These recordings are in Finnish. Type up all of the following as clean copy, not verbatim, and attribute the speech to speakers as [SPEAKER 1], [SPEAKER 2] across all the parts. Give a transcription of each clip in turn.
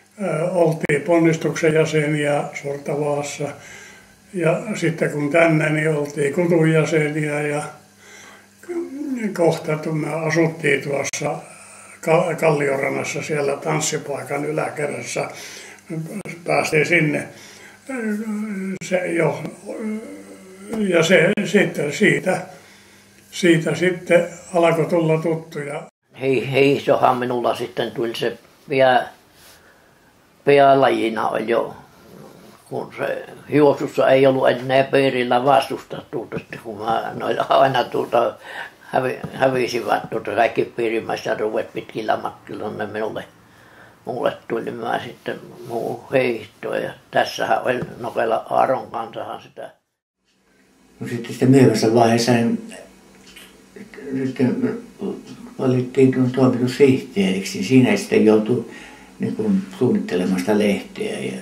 [SPEAKER 1] oltiin ponnistuksen jäseniä Sortavaassa. Ja sitten kun tänne, niin oltiin Kutun jäseniä ja kohta me asuttiin tuossa Kalliorannassa siellä tanssipaikan yläkerrassa. Päästiin sinne. Ja sitten siitä sitten alkoi tulla tuttuja.
[SPEAKER 2] Hiihtohan minulla sitten tuli se päälajina oli jo, kun se juoksussa ei ollut enää piirillä vastustettu, kun mä aina hävisivät kaikki piirimaistaruudet pitkillä matkilla, ne mulle tuli mä sitten muu heihtoa ja tässähän oli Nokela Aaron kansahan sitä.
[SPEAKER 3] No sitten myöhemmässä vaiheessa sitten valittiin toimitussihteeriksi, niin siinä sitten joutui niin suunnittelemaan sitä lehteä ja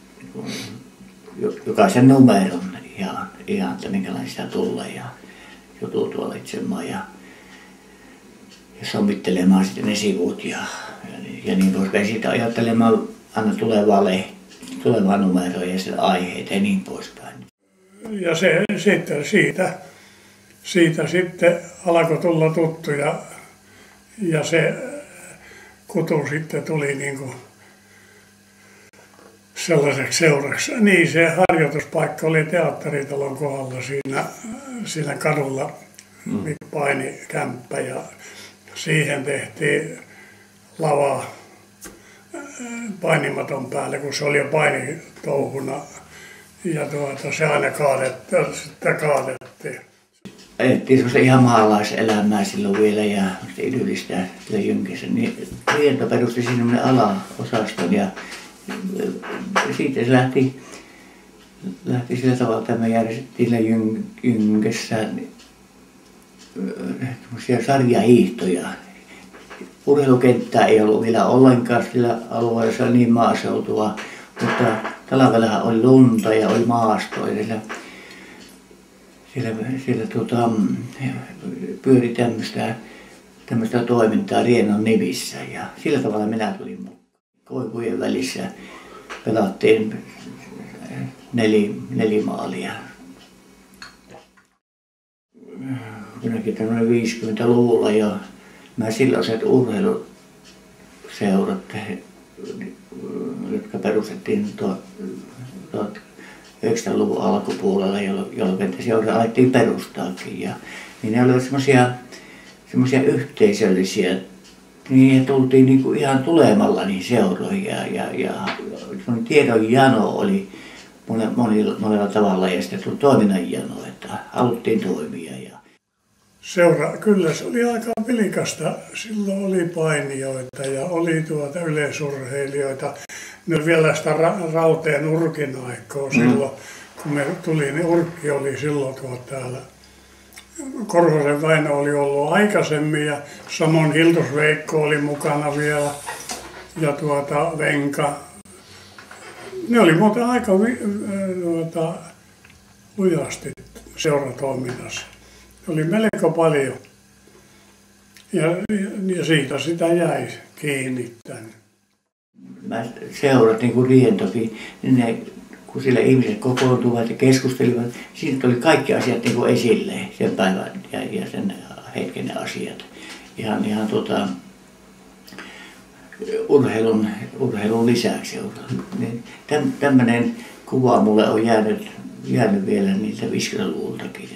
[SPEAKER 3] jokaisen numeron ihan että minkälaista tulee ja joutuu valitsemaan ja sommittelemaan sitten ne sivut ja niin poispäin. Sitten ajattelemaan aina tulevaa numeroa ja sen aiheita ja niin poispäin.
[SPEAKER 1] Ja siitä sitten alkoi tulla tuttuja ja se Kutu sitten tuli niin kuin sellaiseksi seuraksi. Niin se harjoituspaikka oli teatteritalon kohdalla siinä kadulla painikämppä ja siihen tehtiin lava painimaton päälle, kun se oli jo painitouhuna ja se aina kaadettiin.
[SPEAKER 3] Ajettiin semmoista ihan maalaiselämää silloin vielä ja idyllistä sillä Jynkessä. Niin Riento perusti sinne alaosaston ja siitä se lähti sillä tavalla, että me järjestettiin sillä Jynkessä sarjahiihtoja. Urheilukenttää ei ollut vielä ollenkaan sillä alueella, se oli niin maaseutua, mutta talvellahan oli lunta ja oli maastoa ja siellä pyöri tämmöistä toimintaa Rienon nimissä ja sillä tavalla minä tulin koivujen välissä. Pelattiin nelimaalia. Kuitenkin tämmöinen 50-luvulla jo nämä silloiset urheiluseurat, jotka perustettiin 1900-luvun alkupuolella, jolloin seuraa alettiin perustaakin. Niin ne olivat semmoisia yhteisöllisiä, niin tultiin niinku ihan tulemalla niin seuroihin ja tiedonjano oli monella tavalla ja sitten tuli toiminnanjano, että haluttiin toimia.
[SPEAKER 1] Seura, kyllä se oli aika vilkasta. Silloin oli painijoita ja oli yleisurheilijoita. Ne oli vielä sitä Rauteen Urkin aikaa silloin, kun me tuli, niin Urkki oli silloin täällä. Korhosen Väinö oli ollut aikaisemmin ja samoin Hiltus Veikko oli mukana vielä ja Venka. Ne oli muuten aika lujasti seuratoiminnassa. Oli melko paljon ja siitä sitä jäi kiinni tänne.
[SPEAKER 3] Seurat, niin kuin Rientokin, niin kun sillä ihmiset kokoontuvat ja keskustelivat, siinä tuli kaikki asiat niin kuin esille, sen päivän ja sen hetken asiat. Ihan urheilun lisäksi. Niin tämmöinen kuva mulle on jäänyt vielä niiltä 50-luvultakin.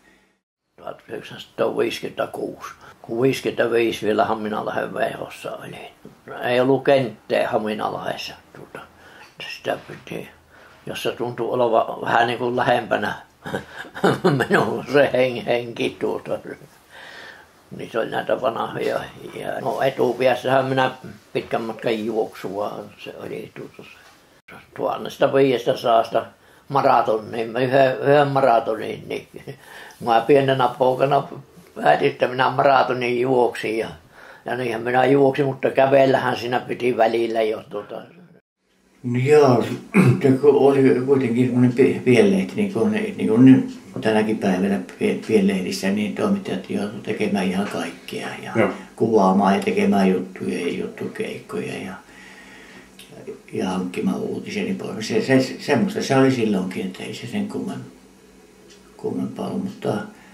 [SPEAKER 2] 1956. Kun 55 vielä Haminalahden veihossa oli. Ei ollut kenttää Haminalahdessa. Sitä piti, jossa tuntui olevan vähän niin kuin lähempänä minun se henki Niin se oli näitä vanhoja. No etupäässähän minä pitkän matkan juoksua se oli 1500 maratoniin, yhden maratonin, niin mä pienenä poikana päätin, että minä maratonin juoksin ja niinhän minä juoksin, mutta kävellähän siinä piti välillä jo
[SPEAKER 3] No joo, oli kuitenkin semmoinen pienlehti, niin kuin tänäkin päivänä pienlehdissä, niin toimittajat joutuivat tekemään ihan kaikkea ja kuvaamaan ja tekemään juttuja ja juttukeikkoja. ja hankkimaan uutisia niin pois. Semmoista se oli silloinkin, että ei se sen kummempaa ollut, mutta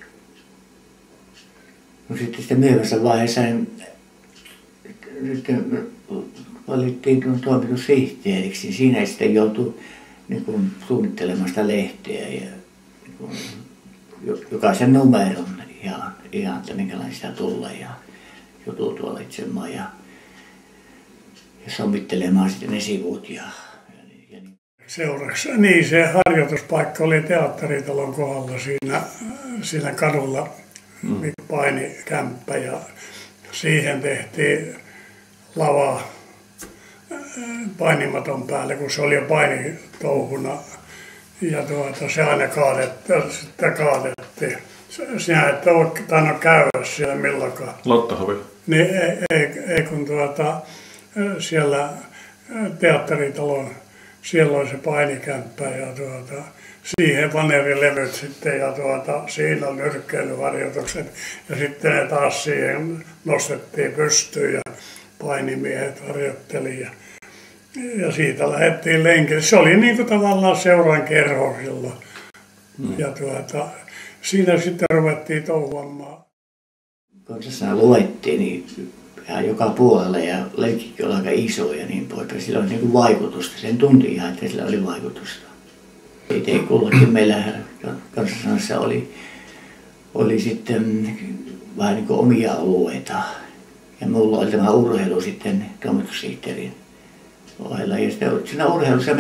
[SPEAKER 3] no sitten myöhemmässä vaiheessa niin, sitten valittiin toimitussihteeriksi, niin siinä sitten joutui niin kuin, suunnittelemaan sitä lehteä ja niin kuin, jokaisen numeron ihan että minkälainen sitä tulla ja jutut valitsemaan ja sommittelemaan sitten ne sivut ja niin.
[SPEAKER 1] Seuraksi. Niin, se harjoituspaikka oli teatteritalon kohdalla siinä kadulla, painikämppä ja siihen tehtiin lava painimaton päälle, kun se oli jo painitouhuna ja se aina kaadettiin. Sinä et ole tainnut käydä siellä milloinkaan.
[SPEAKER 4] Lottahovi.
[SPEAKER 1] Niin ei kun siellä teatteritalon, siellä oli se painikämppä ja siihen vanerilevyt sitten ja siinä on nyrkkeilyharjoitukset ja sitten ne taas siihen nostettiin pystyyn ja painimiehet harjoitteli ja siitä lähdettiin lenkille. Se oli niin kuin tavallaan seuran kerho silloin ja siinä sitten ruvettiin touhuamaan.
[SPEAKER 3] Kun tässä luettiin, niin ihan joka puolelle ja leikkikin oli aika iso ja niin poispäin. Sillä oli niin kuin vaikutusta. Sen tunti ihan, että sillä oli vaikutusta. Itse kullakin meillä Kansasanassa oli sitten vähän niin kuin omia alueita. Ja minulla oli tämä urheilu sitten toimitussihteerin ohella. Ja siinä urheilussa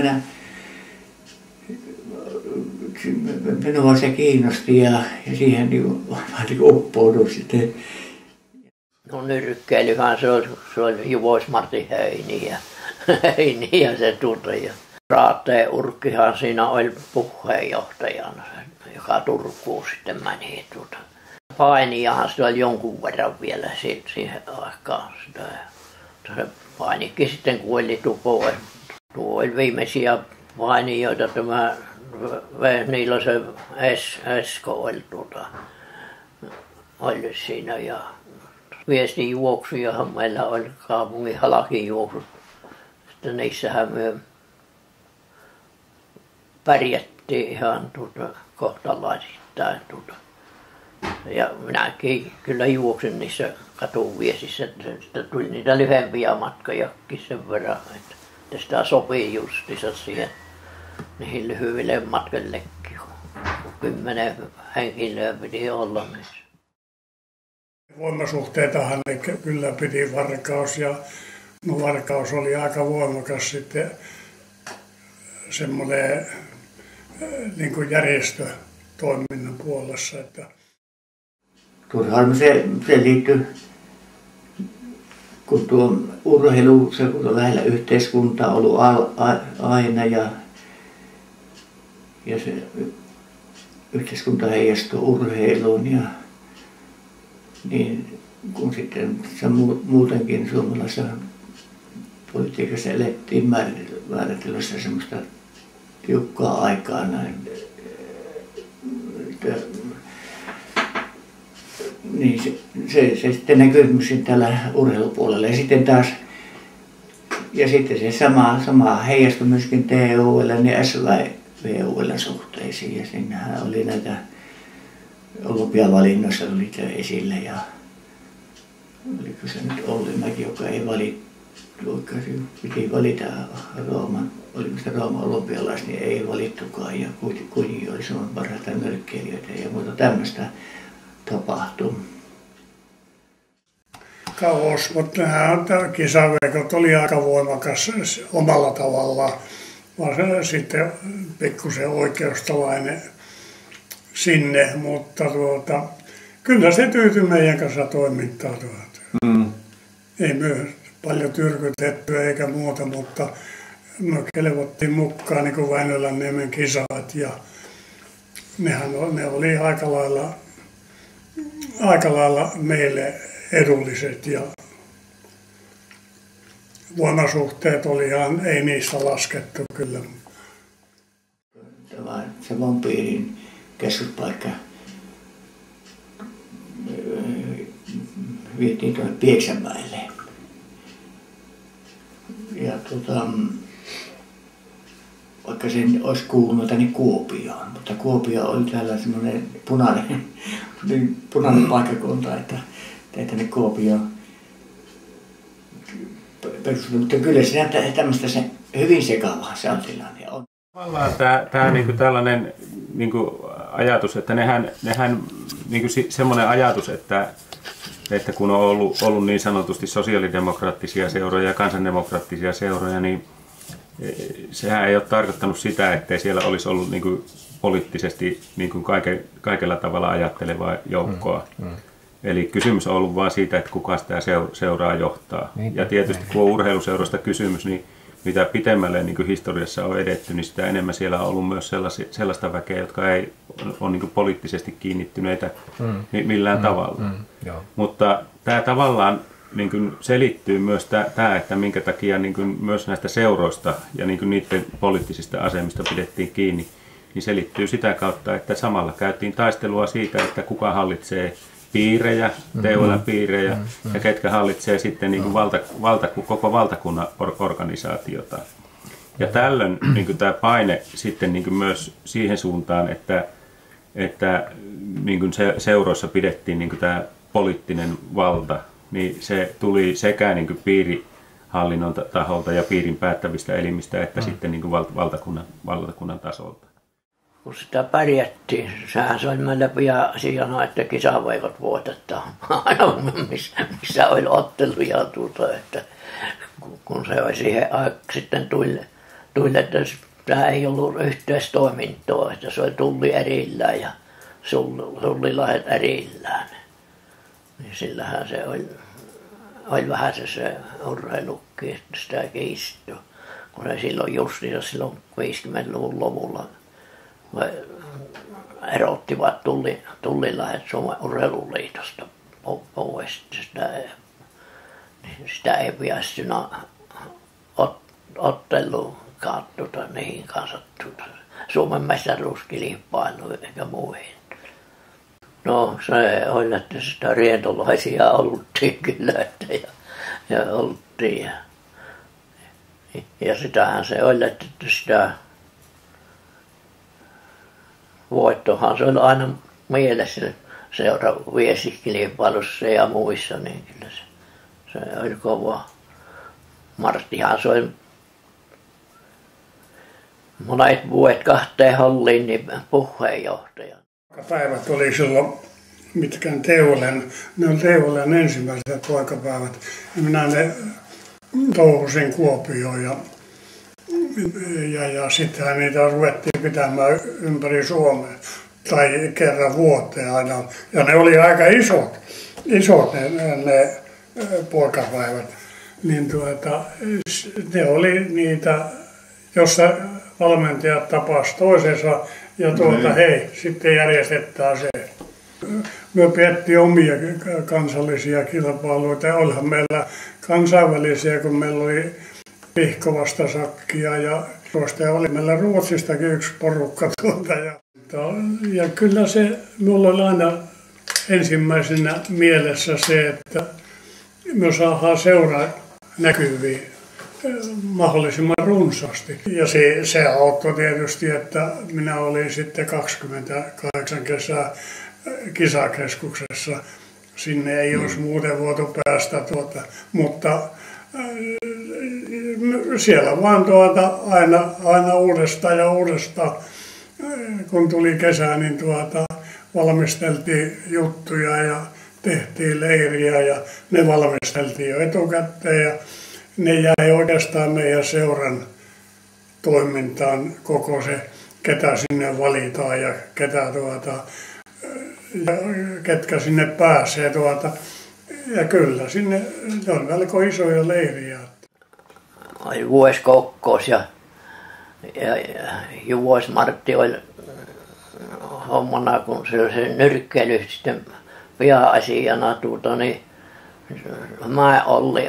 [SPEAKER 3] minua se kiinnosti ja siihen vähän niin kuin uppouduin sitten.
[SPEAKER 2] No nyrkkeilyhän se oli Juvois Martin Heini ja se tuntui. Raateen Urkkihan siinä oli puheenjohtajana, joka Turkuun sitten meni. Painijahan se oli jonkun verran vielä siihen aikaan. Se painikin sitten kuoli tuo oli viimeisiä painijoita tämä niillä se Esko oli siinä ja viestinjuoksujahan meillä oli kaupungin halakijuoksut. Sitten niissähän me pärjättiin ihan kohtalaisittain. Ja minäkin kyllä juoksin niissä katuviesissä, että tuli niitä lyhempiä matkojakin sen verran, että sitä sopii justiinsa siihen niihin lyhyille matkoillekin, kun 10 henkilöä piti olla niissä.
[SPEAKER 1] Voimasuhteitahan ne kyllä piti Varkaus ja no Varkaus oli aika voimakas sitten semmoinen niin kuin järjestötoiminnan puolessa. Että
[SPEAKER 3] turhaan se liittyy, kun tuo urheilu, se kun on lähellä yhteiskuntaa ollut aina ja se yhteiskunta heijastuu urheiluun ja niin kun sitten se muutenkin suomalaisessa politiikassa elettiin määritellyssä semmoista tiukkaa aikaa näin. Niin se sitten näkyy myös täällä urheilupuolella ja sitten taas sitten se sama heijastui myöskin TUL ja SVUL suhteisiin ja siinähän oli näitä olympiavalinnoissa oli esillä ja oliko se nyt Ollimäki, joka ei valittu, piti valita oliko se Rooman olympialais, niin ei valittukaan ja kuitenkin oli Suomen parhaita nyrkkeilijöitä ja muuta tämmöistä tapahtui.
[SPEAKER 1] Kauas, mutta nämä kisaveikot oli aika voimakas omalla tavallaan, vaan se sitten pikkusen oikeustalainen sinne, mutta kyllä se tyytyi meidän kanssa toimintaa. Ei myös paljon tyrkytettyä eikä muuta, mutta me kelvottiin mukaan niin kuin Väinölänniemen kisat ja ne oli aika lailla meille edulliset ja voimasuhteet olihan, ei niistä laskettu kyllä.
[SPEAKER 3] Tämä Savon piirin keskuspaikka vietiin tuonne Pieksämäelle. Ja vaikka sen olisi kuulunut tänne Kuopioon, mutta Kuopio oli täällä semmoinen punainen paikkakunta, että tänne Kuopioon perustunut, mutta kyllä siinä tämmöistä se hyvin sekavaa se on tilanne on.
[SPEAKER 4] Tavallaan tämä niinku tällainen niinku ajatus, että nehän niinku semmoinen ajatus, että kun on ollut niin sanotusti sosiaalidemokraattisia seuroja ja kansandemokraattisia seuroja, niin sehän ei ole tarkoittanut sitä, ettei siellä olisi ollut niinku poliittisesti niinku kaikella tavalla ajattelevaa joukkoa. Eli kysymys on ollut vain siitä, että kuka sitä seuraa johtaa. Ja tietysti kun on urheiluseuroista kysymys, niin mitä pitemmälle niin kuin historiassa on edetty, niin sitä enemmän siellä on ollut myös sellaista väkeä, jotka ei ole niin kuin poliittisesti kiinnittyneitä millään tavalla. Mutta tämä tavallaan niin kuin selittyy myös tämä, että minkä takia niin kuin myös näistä seuroista ja niin kuin niiden poliittisista asemista pidettiin kiinni, niin selittyy sitä kautta, että samalla käytiin taistelua siitä, että kuka hallitsee piirejä, TUL-piirejä ja ketkä hallitsee sitten niin kuin koko valtakunnan organisaatiota. Ja tällöin niin kuin tämä paine sitten niin kuin myös siihen suuntaan, että niin kuin seuroissa pidettiin niin kuin tämä poliittinen valta, niin se tuli sekä niin kuin piirihallinnon taholta ja piirin päättävistä elimistä, että sitten niin kuin valtakunnan tasolta.
[SPEAKER 2] Kun sitä pärjättiin, sehän se oli meillä pian asiana, että kisavoikot voitetaan aina missä oli otteluja että kun se oli siihen sitten tuli, että tämä ei ollut yhteistoimintoa, että se oli tulli erillään ja sullilaiset erillään. Niin sillähän se oli vähän se urheilukki, että sitä kiistyi, kun se silloin silloin 50-luvun lopulla erottivat tullilaiset Suomen urheiluliitosta pois. Sitä ei päässyt otteluun niihin kanssa Suomen mestaruuskilpailuihin eikä muihin. No se oli, että sitä rientolaisia oltiin kyllä, että ja oltiin. Ja sitähän se oli, että sitä voittohan se oli aina mielessä viestikilpailussa ja muissa, niin kyllä se oli kova. Marttihan se oli monet vuodet 2 halliin niin puheenjohtaja.
[SPEAKER 1] Päivät oli silloin mitkään TUL:n ensimmäiset poikapäivät. Minä ne touhusin Kuopioon ja sittenhän niitä ruvettiin pitämään ympäri Suomea tai kerran vuoteen aina. Ja ne oli aika isot ne poikapäivät. Niin ne oli niitä, jossa valmentajat tapasivat toisensa ja hei, sitten järjestetään se. Me pidettiin omia kansallisia kilpailuita. Olihan meillä kansainvälisiä, kun meillä oli Pihkovasta sakkia ja tuosta oli meillä Ruotsistakin yksi porukka Ja kyllä se, minulla oli aina ensimmäisenä mielessä se, että me saadaan seuraa näkyviin mahdollisimman runsaasti. Ja se auttoi tietysti, että minä olin sitten 28 kesää kisakeskuksessa. Sinne ei olisi muuten voitu päästä, mutta siellä vaan aina uudestaan, kun tuli kesä, niin valmisteltiin juttuja ja tehtiin leiriä ja ne valmisteltiin jo etukäteen ja ne jäi oikeastaan meidän seuran toimintaan koko se, ketä sinne valitaan ja ketkä sinne pääsee ja kyllä sinne on melko isoja leiriä.
[SPEAKER 2] Oli vuosikokous ja Juvois Martti oli hommana, kun se oli se nyrkkeily sitten piha-asiana, niin mä oli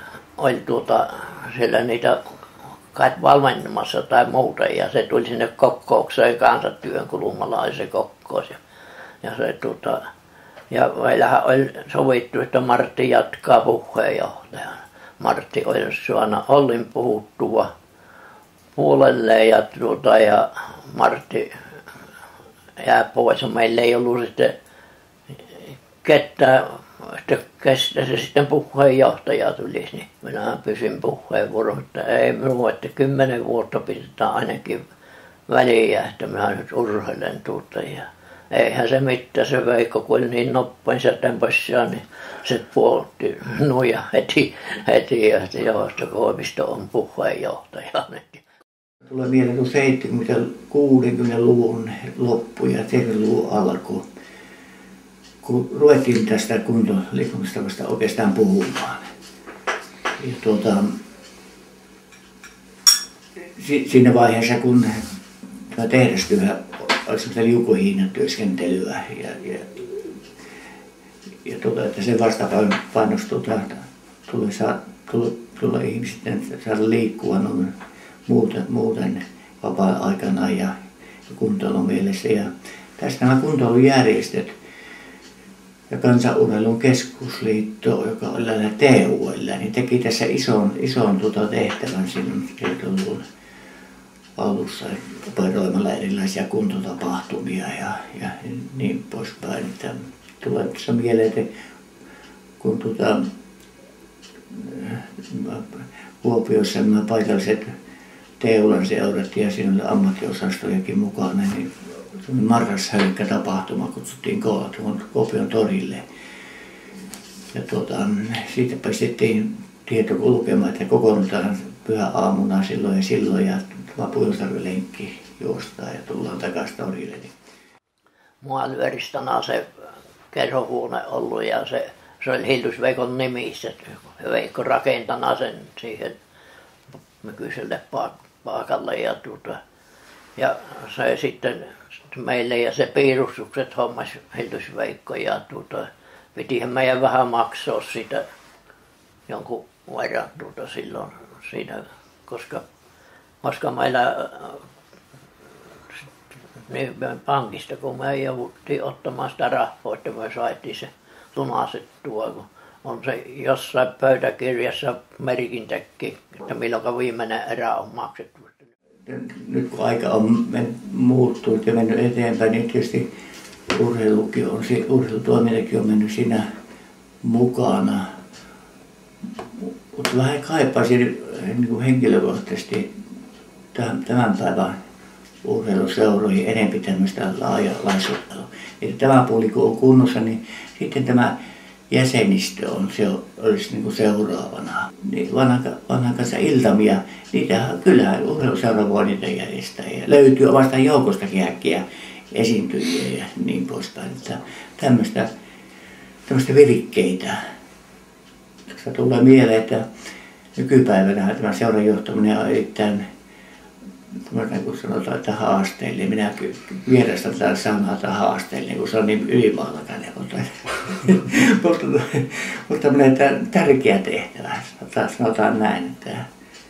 [SPEAKER 2] siellä niitä kai valmentamassa tai muuten ja se tuli sinne kokoukseen kanssa työn kulmalla oli se kokous ja se ja meillähän oli sovittu, että Martti jatkaa puheenjohtajana. Martti olisi saanut Ollin puhuttua puolelleen ja Martti jää pois. Meillä ei ollut sitten ketään, että kestä se sitten puheenjohtaja tulisi, niin minä pysyn puheenvuoron, että ei minua, että 10 vuotta pidetään ainakin väliä, että minä nyt urheilen ja eihän se mitään, se Veikko, kun oli niin noppein se temposia, niin se puolti nuja heti että Johtokoivisto on puheenjohtaja.
[SPEAKER 3] Tulee mieleen 60-luvun loppu ja 70-luvun alku, kun ruvettiin tästä kuntoliikunnasta vasta oikeastaan puhumaan. Ja siinä vaiheessa, kun tämä tehdastyö oli semmoista liukuhiinan työskentelyä että sen vastapainosta tulee ihmiset saada liikkua muuten vapaa-aikana ja kuntoilun mielessä. Ja tässä nämä kuntoilujärjestöt ja Kansanurheilun keskusliitto, joka oli lähellä TU:llä, niin teki tässä ison tehtävän silloin 70-luvun alussa operoimalla erilaisia kuntotapahtumia ja niin poispäin. Että tulee tässä mieleen, että kun Kuopiossa nämä paikalliset Teulan seurat ja siinä oli ammattiosastojakin mukana, niin marrashölkkä tapahtuma kutsuttiin Kuopion torille. Ja siitä pistettiin tieto kulkemaan, että kokoonnutaan pyhäaamuna silloin ja tämä Puimusjärvi-lenkki juostaan ja tullaan takaisin torille.
[SPEAKER 2] Mua Lyöristana se kerhohuone ollut ja se oli Hildus Veikon nimissä. Veikko rakentana sen siihen nykyiselle paikalle ja se sitten meille ja se piirustukset hommas Hildus Veikko ja pitihän meidän vähän maksaa sitä jonkun verran silloin siinä, koska meillä niin pankista, kun me jouduttiin ottamaan sitä rahaa, että me saatiin se lunasettua, kun on se jossain pöytäkirjassa merkintäkin, että milloin viimeinen erä on maksettu.
[SPEAKER 3] Nyt kun aika on muuttunut ja mennyt eteenpäin, niin tietysti urheilutoimintakin on mennyt siinä mukana. Mutta vähän kaipaisin niin henkilökohtaisesti tämän päivän urheiluseuroihin enemmän tämmöistä laajalaisuutta. Että tämä puoli kun on kunnossa, niin sitten tämä jäsenistö olisi niin kuin seuraavana. Niin vanhan kanssa iltamia, niitä kyllä urheiluseura voi niitä järjestää. Ja löytyy omasta joukostakin äkkiä esiintyjiä ja niin poispäin. Että tämmöistä virikkeitä. Tässä tulee mieleen, että nykypäivänä tämä seuran johtaminen on erittäin, kun sanotaan, että haasteellinen. Minä vierastan tätä sanaa, että haasteellinen, kun se on niin ylimalkainen. Mutta tärkeä tehtävä, sanotaan näin, että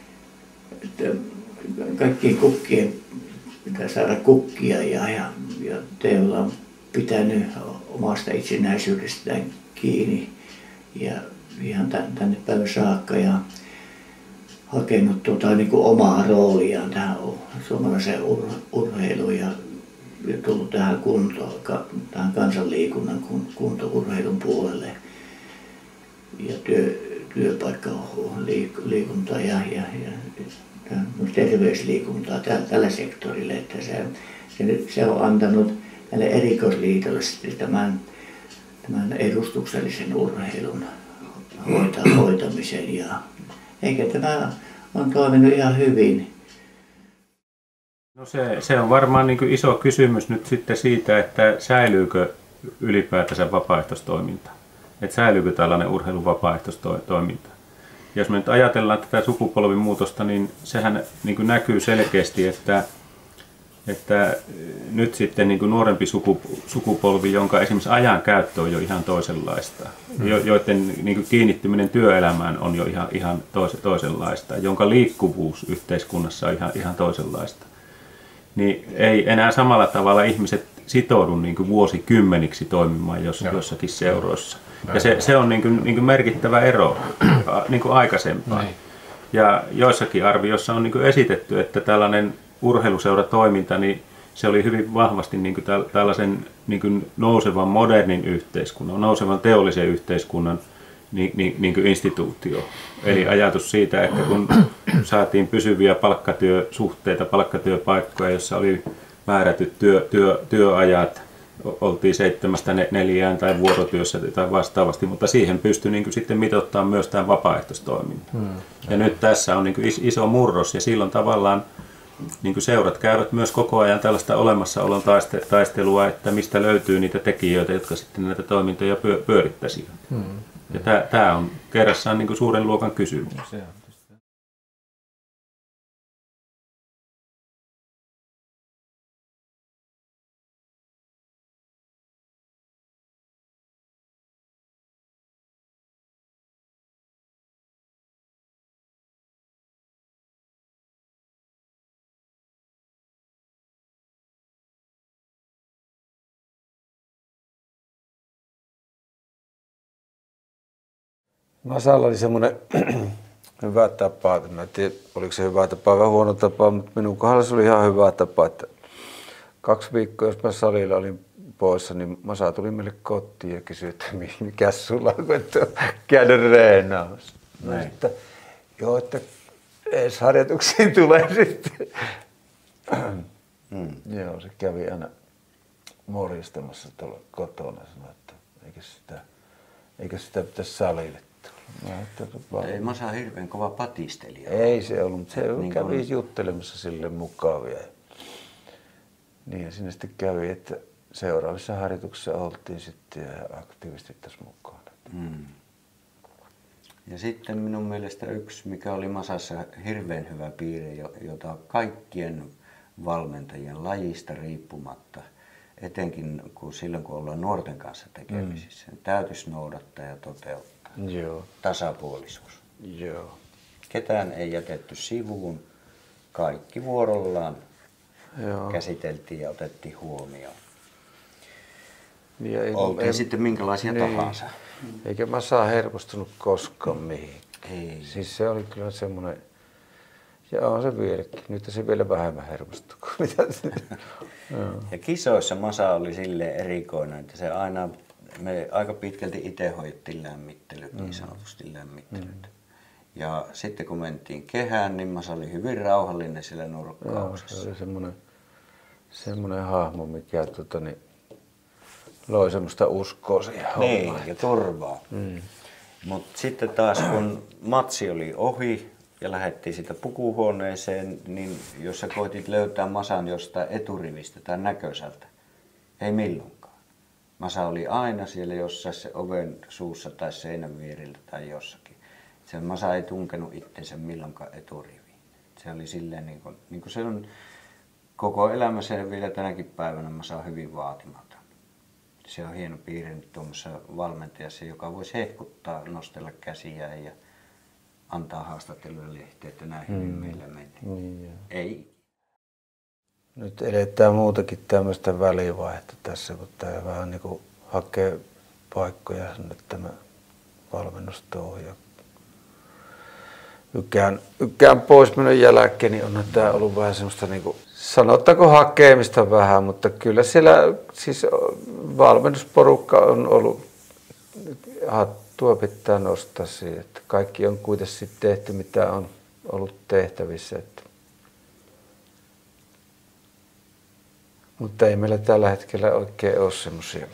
[SPEAKER 3] kaikkien kukkien pitää saada kukkia ja Teula on pitänyt omasta itsenäisyydestään kiinni ja ihan tänne päivän saakka ja hakenut niin kuin omaa rooliaan tähän suomalaiseen urheiluun ja tullut tähän tähän kansanliikunnan kuntourheilun puolelle ja työpaikkaliikuntaa ja terveysliikuntaa tällä sektorilla, että se on antanut tälle erikoisliitolle tämän edustuksellisen urheilun hoitamisen eikä tämä on toiminut ihan hyvin.
[SPEAKER 4] No se on varmaan niin kuin iso kysymys nyt sitten siitä, että säilyykö ylipäätänsä vapaaehtoistoiminta. Että säilyykö tällainen urheilun vapaaehtoistoiminta. Jos me nyt ajatellaan tätä sukupolvimuutosta, niin sehän niin kuin näkyy selkeästi, että nyt sitten niin kuin nuorempi sukupolvi, jonka esimerkiksi ajan käyttö on jo ihan toisenlaista, joiden niin kuin kiinnittyminen työelämään on jo ihan toisenlaista, jonka liikkuvuus yhteiskunnassa on ihan toisenlaista, niin ei enää samalla tavalla ihmiset sitoudu niin kuin vuosikymmeniksi toimimaan jossakin seuroissa. Ja se on niin kuin merkittävä ero niin kuin aikaisempaan. Ja joissakin arvioissa on niin kuin esitetty, että tällainen urheiluseuratoiminta, niin se oli hyvin vahvasti niin kuin tällaisen niin kuin nousevan modernin yhteiskunnan, nousevan teollisen yhteiskunnan niin kuin instituutio. Eli ajatus siitä, että kun saatiin pysyviä palkkatyösuhteita, palkkatyöpaikkoja, joissa oli määrätyt työajat, oltiin 7–4 tai vuorotyössä tai vastaavasti, mutta siihen pystyi niin kuin sitten mitoittamaan myös tämän vapaaehtoistoiminnan. Ja nyt tässä on niin kuin iso murros ja silloin tavallaan niin kuin seurat käyvät myös koko ajan tällaista olemassaolon taistelua, että mistä löytyy niitä tekijöitä, jotka sitten näitä toimintoja pyörittäisivät. Ja tämä on kerrassaan niin kuin suuren luokan kysymys.
[SPEAKER 5] Masalla oli semmoinen hyvä tapa, en tiedä oliko se hyvä tapa vai huono tapa, mutta minun kohdalla se oli ihan hyvä tapa, että 2 viikkoa, jos mä salilla olin poissa, niin Masa tuli meille kotiin ja kysyi, että mikä sulla on, kun et ole käynyt reenaamassa. Että joo, että edes harjoituksiin tulee sitten. Joo, se kävi aina morjistamassa tuolla kotona ja sanoi, että eikö sitä pitäisi salille.
[SPEAKER 3] Ei Masa hirveän kova patistelija.
[SPEAKER 5] Ei se ollut, mutta se niin kävi juttelemassa sille mukavia. Niin sinne sitten kävi, että seuraavissa harjoituksissa oltiin sitten ja aktiivisesti tässä mukana.
[SPEAKER 3] Ja sitten minun mielestä yksi, mikä oli Masassa hirveän hyvä piirre, jota kaikkien valmentajien lajista riippumatta, etenkin silloin kun ollaan nuorten kanssa tekemisissä, täytyisi noudattaa ja toteuttaa.
[SPEAKER 5] Joo.
[SPEAKER 3] Tasapuolisuus.
[SPEAKER 5] Joo.
[SPEAKER 3] Ketään ei jätetty sivuun, kaikki vuorollaan käsiteltiin ja otettiin huomioon. Oltiin sitten minkälaisia tahansa.
[SPEAKER 5] Eikä Masa hermostunut koskaan mihin.
[SPEAKER 3] Ei.
[SPEAKER 5] Siis se oli kyllä semmoinen, ja on se vieläkin. Nyt se vielä vähemmän hermostuu kuin mitä se.
[SPEAKER 3] Ja kisoissa Masa oli silleen erikoinen, että se aina, me aika pitkälti itse hoidettiin lämmittelyt, niin sanotusti lämmittelyt. Ja sitten kun mentiin kehään, niin Masa oli hyvin rauhallinen siellä nurkkauksessa.
[SPEAKER 5] Se oli semmoinen hahmo, mikä loi semmoista uskoa siihen hommaan.
[SPEAKER 3] Niin, ja turvaa. Mutta sitten taas kun matsi oli ohi ja lähdettiin sitä pukuhuoneeseen, niin jos sä koitit löytää Masan jostain eturivistä tai näköiseltä, ei milloinkaan. Masa oli aina siellä jossain se oven suussa tai seinän vierillä tai jossakin. Se Masa ei tunkenut itsensä milloinkaan eturiviin. Se oli silleen niin kuin se on koko elämässä ja vielä tänäkin päivänä Masa on hyvin vaatimaton. Se on hieno piirre nyt tuommoisessa valmentajassa, joka voisi hehkuttaa, nostella käsiä ja antaa haastatteluja lehteen, että näin hyvin meillä menee.
[SPEAKER 5] Niin,
[SPEAKER 3] ei.
[SPEAKER 5] Nyt eletään muutakin tämmöistä välivaihetta tässä, kun tämä vähän niin kuin hakee paikkoja sinne tämä valmennustouhu. Ykään pois minun jälkeen, niin on tämä ollut vähän semmoista niin kuin, sanottaako hakemista vähän, mutta kyllä siellä siis valmennusporukka on ollut, hattua pitää nostaa siihen, että kaikki on kuitenkin tehty, mitä on ollut tehtävissä. Mutta ei meillä tällä hetkellä oikein ole semmoisia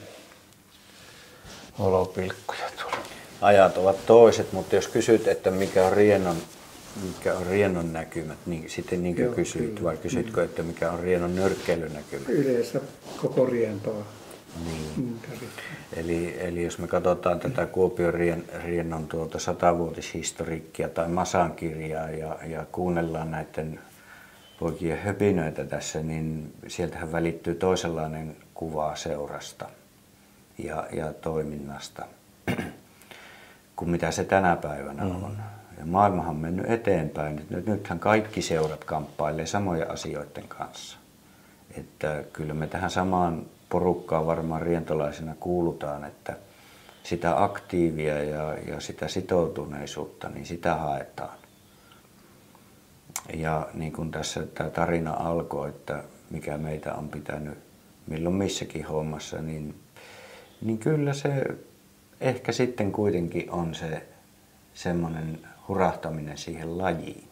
[SPEAKER 5] olopilkkuja tuolla.
[SPEAKER 3] Ajat ovat toiset, mutta jos kysyt, että mikä on Rienon näkymät, niin sitten niin kuin kysyit, vai kysytkö, että mikä on Rienon nyrkkeilynäkymät?
[SPEAKER 1] Yleensä koko rientoa.
[SPEAKER 3] Niin. Eli jos me katsotaan tätä Kuopion Rienon 100-vuotishistoriikkia tai Masan kirjaa ja kuunnellaan näiden poikien höpinöitä tässä, niin sieltähän välittyy toisenlainen kuva seurasta ja toiminnasta kuin mitä se tänä päivänä on. Ja maailmahan on mennyt eteenpäin. Nythän kaikki seurat kamppailee samojen asioiden kanssa. Että kyllä me tähän samaan porukkaan varmaan rientolaisena kuulutaan, että
[SPEAKER 5] sitä aktiivia ja sitä sitoutuneisuutta, niin sitä haetaan. Ja niin kuin tässä tämä tarina alkoi, että mikä meitä on pitänyt milloin missäkin hommassa, niin kyllä se ehkä sitten kuitenkin on se semmoinen hurahtaminen siihen lajiin.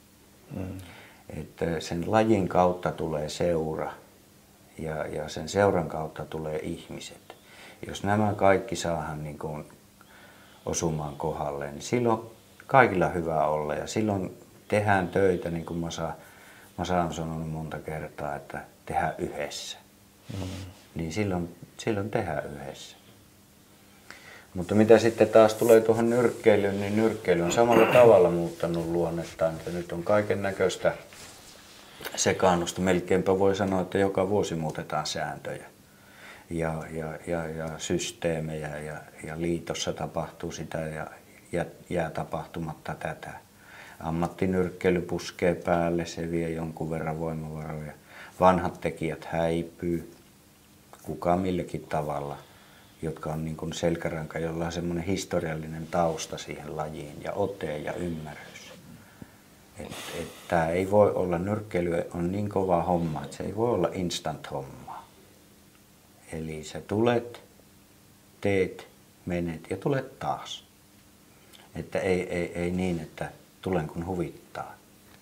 [SPEAKER 5] Että sen lajin kautta tulee seura ja sen seuran kautta tulee ihmiset. Jos nämä kaikki saadaan niin kuin osumaan kohdalle, niin silloin kaikilla hyvä olla ja silloin tehdään töitä, niin kuin Masa on sanonut monta kertaa, että tehdään yhdessä. Niin silloin tehdään yhdessä. Mutta mitä sitten taas tulee tuohon nyrkkeilyyn, niin nyrkkeily on samalla tavalla muuttanut luonnettaan, että nyt on kaiken näköistä sekaannusta. Melkeinpä voi sanoa, että joka vuosi muutetaan sääntöjä ja systeemejä ja liitossa tapahtuu sitä ja jää tapahtumatta tätä. Ammattinyrkkeily puskee päälle, se vie jonkun verran voimavaroja. Vanhat tekijät häipyy, kuka millekin tavalla, jotka on niin kuin selkäranka, jolla on semmoinen historiallinen tausta siihen lajiin ja ote ja ymmärrys. Tämä ei voi olla, nyrkkeily on niin kova homma, että se ei voi olla instant hommaa. Eli sä tulet, teet, menet ja tulet taas. Että ei niin, että tulen kun huvittaa.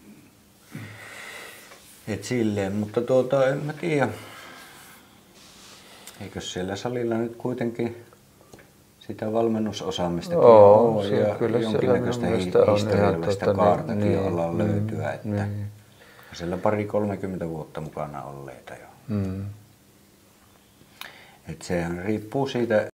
[SPEAKER 5] Et silleen, mutta en mä tiedä. Eikö siellä salilla nyt kuitenkin sitä valmennusosaamistakin ole ja
[SPEAKER 3] kyllä
[SPEAKER 5] jonkinnäköistä historiallista kaartakin ollaan löytyä. Että siellä 30 vuotta mukana olleita jo. Et sehän riippuu siitä